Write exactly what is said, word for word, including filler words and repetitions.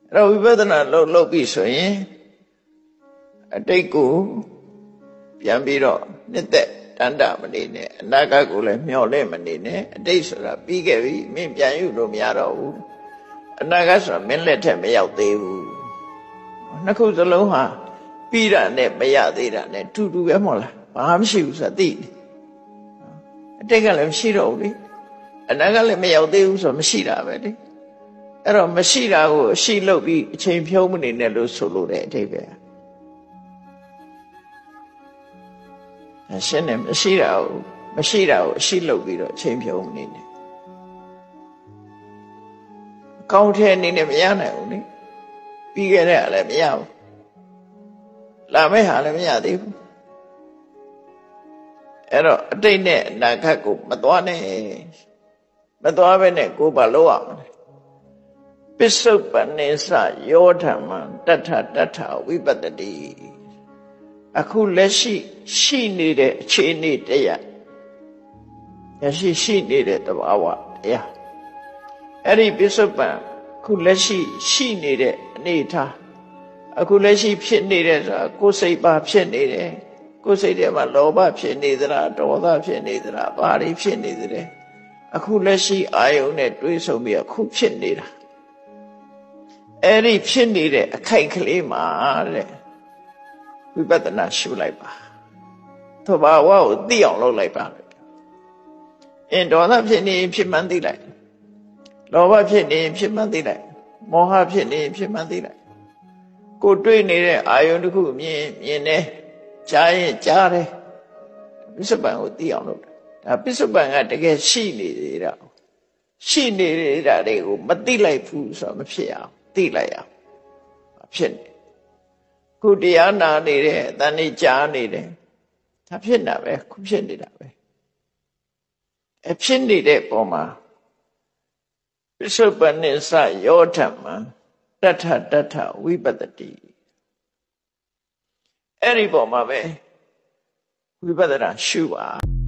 အဲ့တော့ဝိပဿနာလှုပ်လှုပ်ပြီဆိုရင်အတိတ်ကိုပြန်ပြီးတော့နှစ်သက်တန်တာမနေနဲ့အနာဂတ်ကိုလည်းမျှော်လင့်မနေနဲ့အတိတ်ဆိုတာပြီးခဲ့ပြီမင်းပြန်ယူလို့မရတော့ဘူးအနာဂတ်ဆိုတာမင်းလက်ထက်မရောက်သေးဘူးနှစ်ခုစလုံးဟာပြီးတာနဲ့မရသေးတာနဲ့တူတူပဲမဟုတ်လားဘာမှမရှိဘူးဆိုတာသိတယ်အတိတ်ကလည်းမရှိတော့ဘူးလေအနာဂတ်လည်းမရောက်သေးဘူးဆိုတော့မရှိတာပဲလေအဲ့တော့မရှိတာကိုအရှိလုပ်ပြီးအချိန်ဖြုံးမနေနဲ့လို့ဆိုလို့တဲ့အတိတ်ပဲအရှင်းနဲ့မရှိတာကိုမရှိတာကိုအရှိလုပ်ပြီးတော့အချိန်ဖြုံးမနေနဲ့အကောင်းထဲအနေနဲ့မရနိုင်ဘူးလေပြီးခဲ့တဲ့ဟာလည်းမရဘူးလာမယ့်ဟာလည်းမရသေးဘူးအဲ့တော့အတိတ်နဲ့အနာဂတ်ကိုမသွားနဲ့မသွားဘဲနဲ့ကိုယ်ဘာလုပ်ရမလဲပစ္စုပန်နေစယောဓမ္မတထတထဝိပတ္တိအခုလက်ရှိရှိနေတဲ့အခြေအနေတရားလက်ရှိရှိနေတဲ့သဘာဝတရားအဲ့ဒီပစ္စုပန်အခုလက်ရှိရှိနေတဲ့အနေထားအခုလက်ရှိဖြစ်နေတဲ့ဆိုတာကိုယ်စိတ်ပါဖြစ်နေတယ်ကိုယ်စိတ်ထဲမှာလောဘဖြစ်နေသလားဒေါသဖြစ်နေသလားဘာတွေဖြစ်နေသလဲအခုလက်ရှိအာယုန်နဲ့တွေးဆုံပြီးအခုဖြစ်နေတာအဲ့ဒီဖြစ်နေတဲ့အခိုက်ကလေးမှာတဲ့ဝိပဿနာရှုလိုက်ပါသဘာဝကိုသိအောင်လုပ်လိုက်ပါအင်းဒေါသဖြစ်နေဖြစ်မှန်းသိလိုက်လောဘဖြစ်နေဖြစ်မှန်းသိလိုက်မောဟဖြစ်နေဖြစ်မှန်းသိလိုက်ကိုတွေးနေတဲ့အာယုန်တစ်ခုမြင်မြင်နေကြားရင်ကြားတယ်ပစ္စုပန်ကိုသိအောင်လုပ်တာဒါပစ္စုပန်ကတကယ်ရှိနေနေတာရှိနေတာတွေကိုမသိလိုက်ဘူးဆိုတော့မဖြစ်အောင်သိလိုက်အောင်ဖြစ်နေခုတရားနာနေတဲ့အတန်ကြီးကြားနေတယ်ဒါဖြစ်နေတာပဲခုဖြစ်နေတာပဲအဖြစ်နေတဲ့ပုံမှာပစ္စုပန်နိစ္စယောဓမ္မတထတထဝိပတ္တိအဲ့ဒီပုံမှာပဲဝိပဿနာရှုပါ